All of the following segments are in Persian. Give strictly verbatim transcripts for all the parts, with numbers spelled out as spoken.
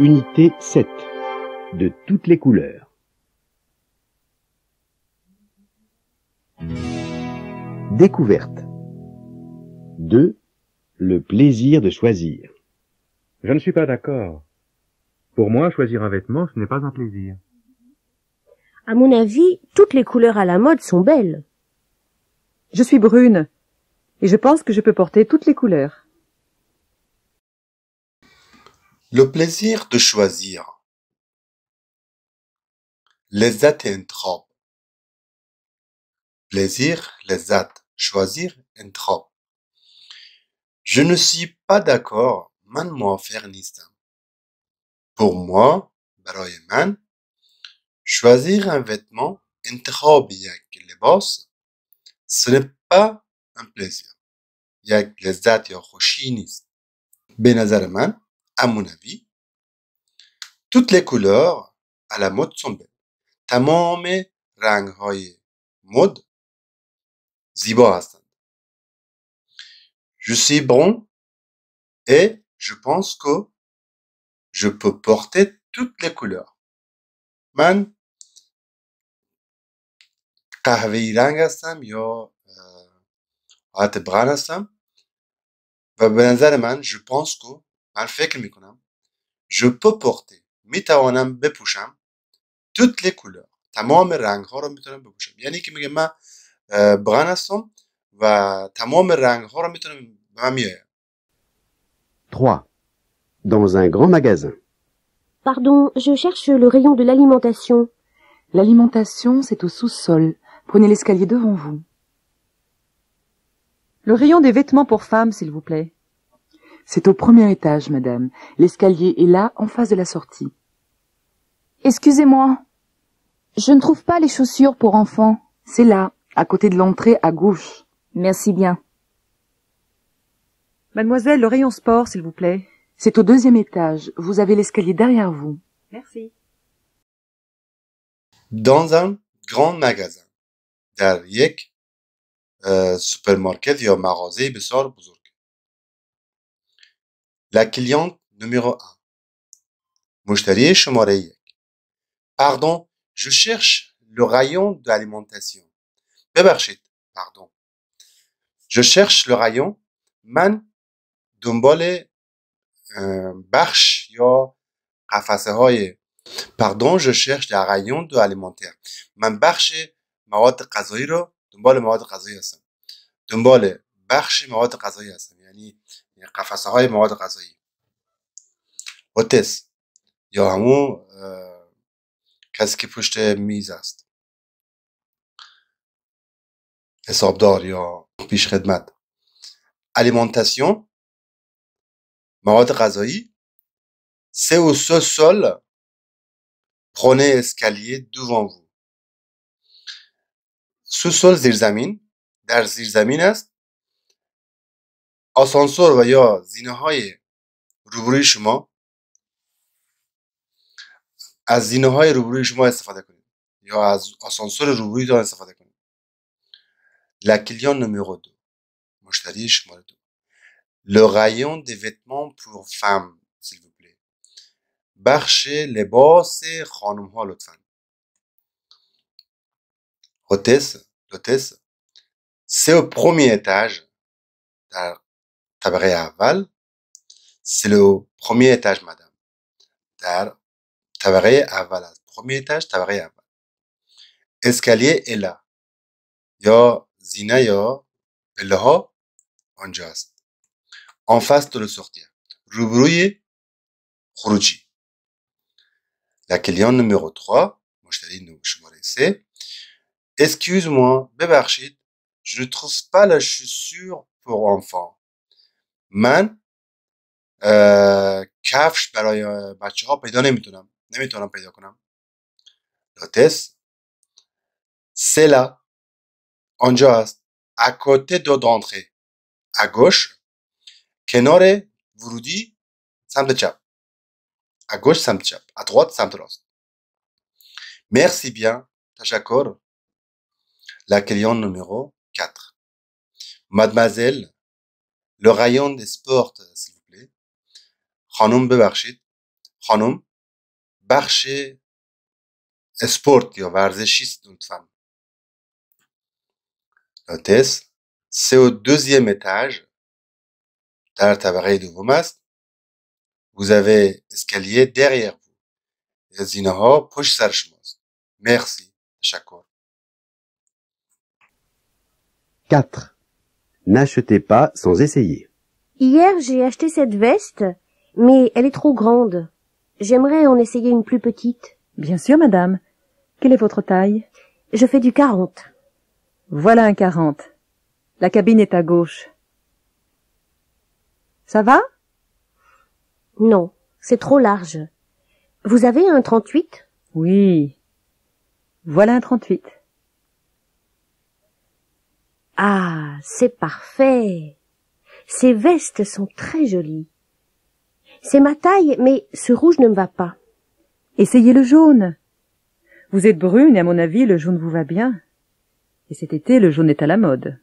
Unité sept. De toutes les couleurs. Découverte. deux. Le plaisir de choisir. Je ne suis pas d'accord. Pour moi, choisir un vêtement, ce n'est pas un plaisir. À mon avis, toutes les couleurs à la mode sont belles. Je suis brune, et je pense que je peux porter toutes les couleurs. Le plaisir de choisir. لذت انتخاب. plaisir, لذت, choisir, انتخاب. Je ne suis pas d'accord. من موافق نیستم. Pour moi, برای من, choisir un vêtement, انتخاب یک لباس, ce n'est pas un plaisir. یک لذت یا خوشی نیست. به نظر من, à mon avis, toutes les couleurs à la mode sont belles. تمام رنگ‌های مد زیبا هستند. Je suis brun et je pense que je peux porter toutes les couleurs. من قهوه‌ای رنگ هستم یا حالت بران هستم و به نظر من je pense que من فکر میکنم je peux porter میتوانم بپوشم toutes les couleurs تمام رنگ ها رو میتونم بپوشم یعنی که میگه من بران هستم و تمام رنگ ها رو میتونم به من میآید. trois. Dans un grand magasin. Pardon, je cherche le rayon de l'alimentation. L'alimentation, c'est au sous-sol. Prenez l'escalier devant vous. Le rayon des vêtements pour femmes, s'il vous plaît. C'est au premier étage, madame. L'escalier est là, en face de la sortie. Excusez-moi. Je ne trouve pas les chaussures pour enfants. C'est là, à côté de l'entrée, à gauche. Merci bien. Mademoiselle, le rayon sport, s'il vous plaît. C'est au deuxième étage. Vous avez l'escalier derrière vous. Merci. Dans un grand magasin. در یک سوپرمارکت یا مغازه بسیار بزرگ. La cliente numéro un. مشتری شماره یک. Pardon, je cherche le rayon de l'alimentation. ببخشید. Pardon. Je cherche le rayon. من دنبال بخش یا قفسه های Pardon, je cherche le rayon de l'alimentaire. من بخش مواد غذایی رو دنبال مواد غذایی هستم. دنبال بخش مواد غذایی هستم. یعنی قفسه های مواد غذایی. هوتس یا همون کسی که پشت میز است. حسابدار یا پیش خدمت. Alimentation مواد غذایی. C'est au sous-sol. Prenez escalier devant vous. sous-sol زیرزمین در زیرزمین است. آسانسور و یا زینه‌های روبروی شما از زینه‌های روبروی شما استفاده کنید یا از آسانسور روبرویتان استفاده کنید. La cliente numéro deux. مشتری شماره دو. Le rayon des vêtements pour femmes, s'il vous plaît. بخش لباس خانم‌ها لطفاً. Hôtesse, l'hôtesse. C'est au premier étage. در طبقه اول. C'est le premier étage, madame. در طبقه اول است. premier étage, طبقه اول. Escalier est là. یا زینه یا پله ها آنجا است. En face de le sortir. روبروی خروجی. La cliente numéro trois. مشتری شماره سه. Excuse-moi, ببخشید. Je ne trouve pas la chaussure pour enfants. من کفش برای بچه ها پیدا نمیتونم. نمیتونم پیدا کنم. L'hôtesse. C'est là. آنجا است. À côté de d'entrée. À gauche. کنار ورودی سمت چپ. À gauche سمت چپ. À droite سمت راست. Merci bien. تشکر. La cliente numéro quatre. Mademoiselle, le rayon des sports, s'il vous plaît. خانم ببخشید. خانم بخش اسپورت یا ورزشی است لطفاً. l'hôtesse c'est au deuxième étage در طبقه دوم است. vous avez escalier derrière vous. زینه ها پشت سر شماست. merci. تشکر. quatre. N'achetez pas sans essayer. Hier, j'ai acheté cette veste, mais elle est trop grande. J'aimerais en essayer une plus petite. Bien sûr, madame. Quelle est votre taille? Je fais du quarante. Voilà un quarante. La cabine est à gauche. Ça va? Non, c'est trop large. Vous avez un trente-huit? Oui. Voilà un trente-huit. Ah, c'est parfait. Ces vestes sont très jolies. C'est ma taille, mais ce rouge ne me va pas. Essayez le jaune. Vous êtes brune et à mon avis, le jaune vous va bien. Et cet été, le jaune est à la mode.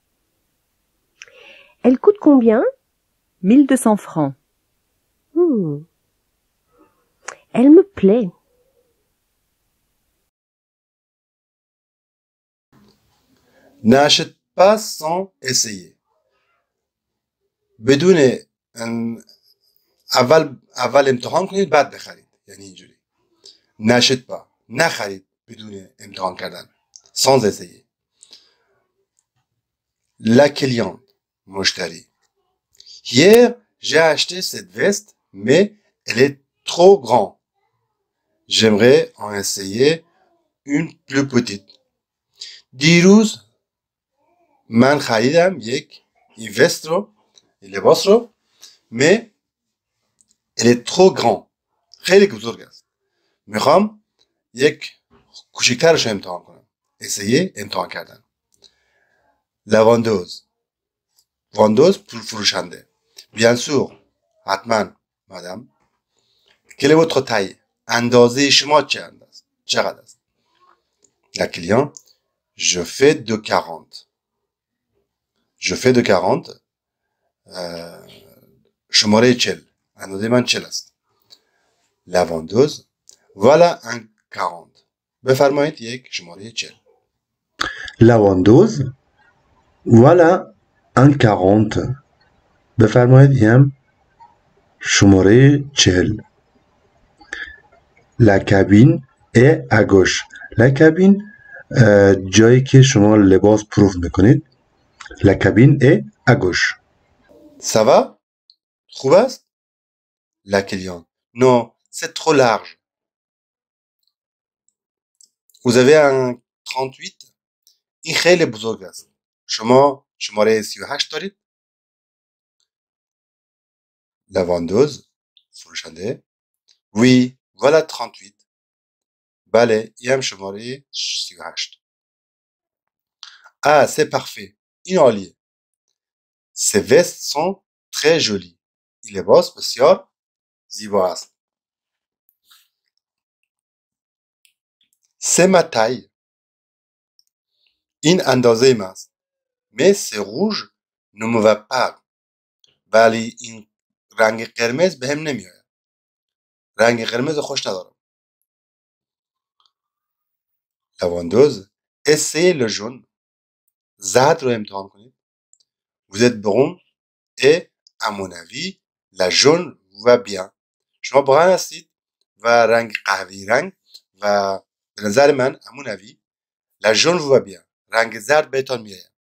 Elle coûte combien? mille deux cents francs. Hmm. Elle me plaît. N'achète pas sans essayer. بدون ان اول اول امتحان کنید بعد بخرید. یعنی اینجوری. n'achète pas. نخرید بدون امتحان کردن. sans essayer. La cliente. مشتری. Hier, j'ai acheté cette veste, mais elle est trop grande. J'aimerais en essayer une plus petite. دیروز من خریدم یک این وست رو، این لباس رو، mais elle est trop grand. خیلی بزرگ است. میخوام یک کوچکترش رو امتحان کنم. essayer امتحان کردن. La vendeuse. vendeuse فروشنده. Bien sûr. حتما مادام. Quelle est votre taille? اندازه شما چند است؟ چقدر است؟ La cliente. Je fais de quarante. Je fais de quarante. Euh, شماره چل. اندازه من چل است. La vendeuse. Voilà un quarante. بفرمایید یک شماره چل. La vendeuse. Voilà un quarante. بفرمایید هم شماره چل. La cabine est à gauche. La cabine جایی که شما لباس پروف میکنید. La cabine est à gauche. Ça va? خوب است؟ La cliente. Non, c'est trop large. Vous avez un trente-huit? این خیلی بزرگ است. شما شماره سی و هشت دارید؟ La vendeuse. فروشنده. Oui, voilà trente-huit. بله، این هم شماره سی و هشت. Ah, c'est parfait. این عالیه. Ces vestes sont très jolies. این لباس بسیار زیبا است. C'est ma taille. این اندازه من است. Mais c'est rouge ne me va pas. ولی این رنگ قرمز بهم نمیاد. رنگ قرمز خوش ندارم. La vendeuse. Essayez le jaune. زرد رو امتحان کنید. Vous êtes brun et à mon avis la jaune vous va bien. شما بران هستید و رنگ قهوه‌ای رنگ و به نظر من à mon avis la jaune vous va bien. رنگ زرد بهتون میاد.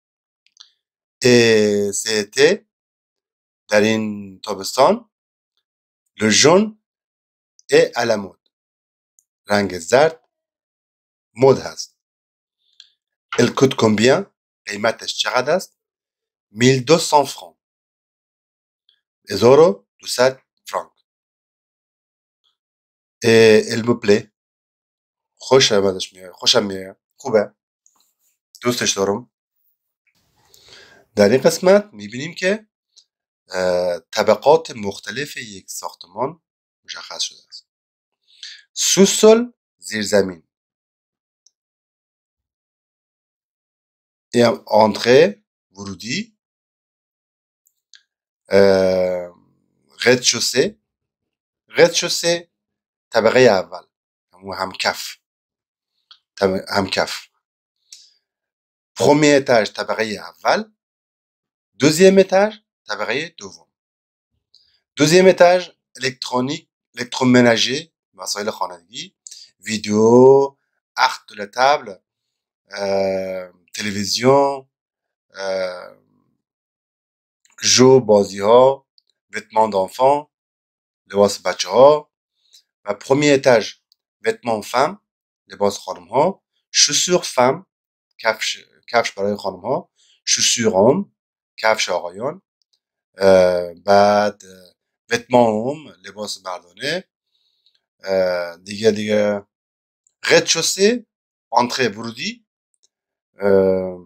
Et c'était در این تابستان le jaune est à la mode. رنگ زرد مد هست. Elle coûte combien? قیمتش چقدر است؟ mille deux cents francs. هزار و دویست فرانک. Et elle me plaît. خوش آمدش میاد. خوشم میاد. خوبه. دوستش دارم. در این قسمت میبینیم که طبقات مختلف یک ساختمان مشخص شده است. سوسول زیرزمین. آنتره ورودی. رد شوسه رez-de-chaussée طبقه اول همون همکف طب- همکف premier étage طبقه اول deuxième étage طبقه دوم deuxième étage électronique électroménager وسایل خانگی ویدیو act de la table euh, télévision euh, جو بازی ها vêtements d'enfants لباس بچه ها و premier étage vêtements femmes لباس خانم ها chaussures femmes کفش کفش برای خانم ها chaussures hommes کفش آقایان اه، بعد اه، vêtements hommes لباس مردانه اه، دیگه دیگه rez-de-chaussée entrée ورودی اه،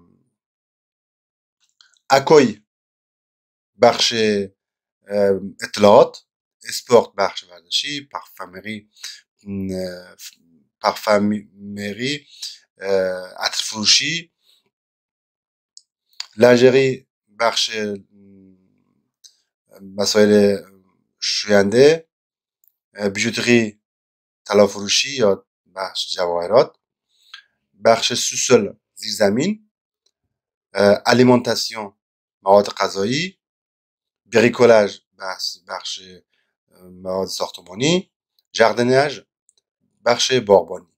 accueil بخش اه، اطلاعات اسپورت بخش ورزشی پارفمری اه، پارفمری اه، عطر فروشی لنجری بخش م، مسائل شوینده اه، بیژوتری طلا فروشی یا بخش جواهرات بخش سوسل زیرزمین اه، الیمنتاسیون مواد غذایی بریکولاژ بخش بخش اه، مواد ساختمانی جردنیاژ بخش باغبانی